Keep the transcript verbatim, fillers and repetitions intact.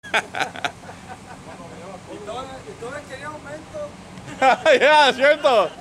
Y todos, y todos querían aumento. Ya, ¿cierto?